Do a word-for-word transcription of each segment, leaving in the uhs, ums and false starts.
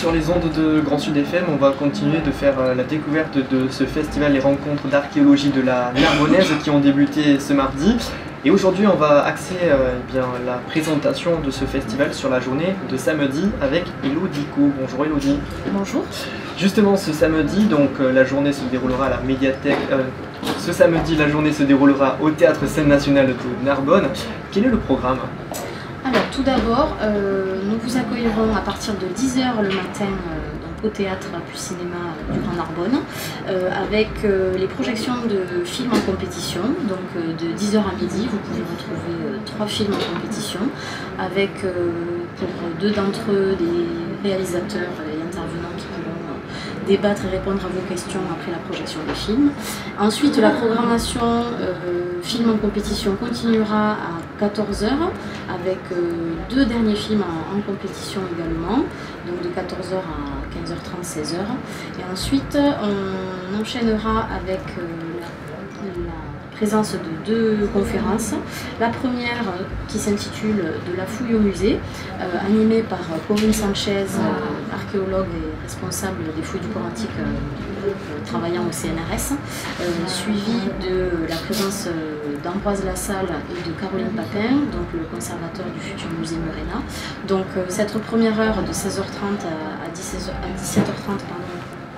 sur les ondes de Grand Sud F M, on va continuer de faire la découverte de ce festival, les rencontres d'archéologie de la Narbonnaise qui ont débuté ce mardi. Et aujourd'hui, on va axer euh, eh bien, la présentation de ce festival sur la journée de samedi avec Elodie Co. Bonjour Elodie. Bonjour. Justement, ce samedi, donc euh, la journée se déroulera à la médiathèque. Euh, ce samedi, la journée se déroulera au Théâtre Scène Nationale de Narbonne. Quel est le programme ? Alors tout d'abord, euh, nous vous accueillerons à partir de dix heures le matin euh, donc, au théâtre puis cinéma du Grand Narbonne euh, avec euh, les projections de films en compétition. Donc euh, de dix heures à midi, vous pouvez retrouver euh, trois films en compétition avec euh, pour deux d'entre eux des réalisateurs et intervenants qui pourront euh, débattre et répondre à vos questions après la projection des films. Ensuite, la programmation euh, film en compétition continuera à quatorze heures avec euh, deux derniers films en, en compétition également, donc de quatorze heures à quinze heures trente, seize heures. Et ensuite, on enchaînera avec euh, la, la présence de deux conférences. La première euh, qui s'intitule « De la fouille au musée euh, », animée par Corinne Sanchez, euh, archéologue et responsable des fouilles du corps antique euh, travaillant au C N R S, euh, suivi de la présence euh, d'Ambroise Lassalle et de Caroline Papin, donc le conservateur du futur musée Murena. Donc euh, cette première heure de seize heures trente à, à dix-sept heures trente pardon,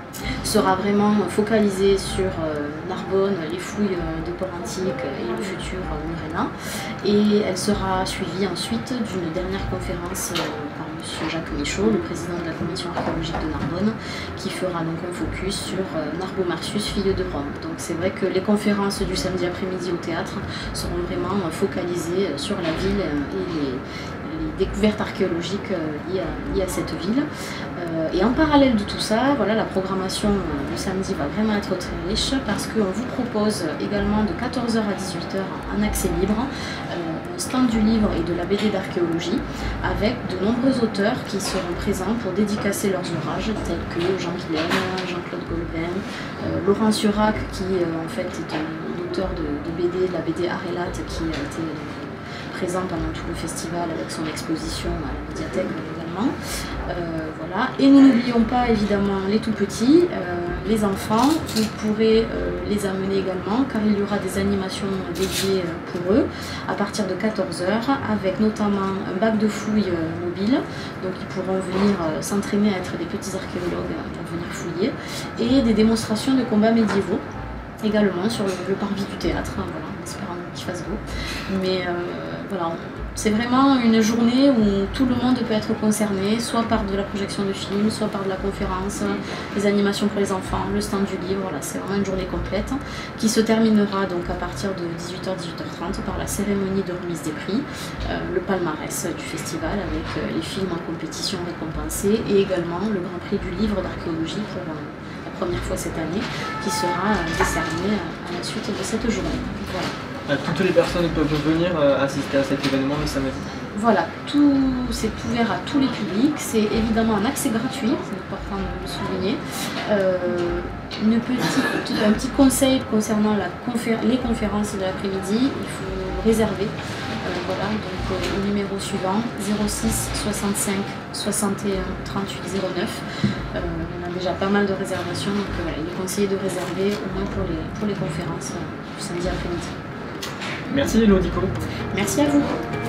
sera vraiment focalisée sur euh, Narbonne, les fouilles euh, de port antique et le futur euh, Murena. Et elle sera suivie ensuite d'une dernière conférence euh, par M. Jacques Michaud, le président de la commission archéologique de Narbonne, qui fera donc un focus sur euh, Narbo Martius, fille de Rome. Donc c'est vrai que les conférences du samedi après-midi au théâtre seront vraiment euh, focalisées sur la ville euh, et les, les découvertes archéologiques euh, liées, à, liées à cette ville. Euh, et en parallèle de tout ça, voilà, la programmation euh, le samedi va vraiment être très riche parce qu'on vous propose également de quatorze heures à dix-huit heures en accès libre euh, un stand du livre et de la B D d'archéologie avec de nombreux auteurs qui seront présents pour dédicacer leurs ouvrages tels que Jean Guilaine, Jean-Claude Golbin, euh, Laurent Surac qui euh, en fait est un auteur de, de B D, de la B D Arelat qui a été euh, présent pendant tout le festival avec son exposition à la médiathèque également. Euh, voilà. Et nous n'oublions pas évidemment les tout petits, euh, les enfants, vous pourrez euh, les amener également car il y aura des animations dédiées pour eux à partir de quatorze heures avec notamment un bac de fouilles euh, mobile, donc ils pourront venir euh, s'entraîner à être des petits archéologues pour venir fouiller, et des démonstrations de combats médiévaux également sur le, le parvis du théâtre, voilà, en espérant qu'il fasse beau. Mais euh, voilà, c'est vraiment une journée où tout le monde peut être concerné, soit par de la projection de films, soit par de la conférence, les animations pour les enfants, le stand du livre. Voilà, c'est vraiment une journée complète qui se terminera donc à partir de dix-huit heures à dix-huit heures trente par la cérémonie de remise des prix, euh, le palmarès du festival avec euh, les films en compétition récompensés et également le Grand Prix du livre d'archéologie pour euh, la première fois cette année qui sera euh, décerné à la suite de cette journée. Voilà. Toutes les personnes peuvent venir assister à cet événement le samedi. Voilà, tout c'est ouvert à tous les publics, c'est évidemment un accès gratuit, c'est important de le souligner. Euh, une petite, un petit conseil concernant la confé les conférences de l'après-midi, il faut réserver. Euh, voilà, donc euh, au numéro suivant, zéro six soixante-cinq soixante et un trente-huit zéro neuf. Euh, on a déjà pas mal de réservations, donc euh, voilà, il est conseillé de réserver au moins pour les, pour les conférences euh, du samedi après-midi. Merci Elodie Co. Merci à vous.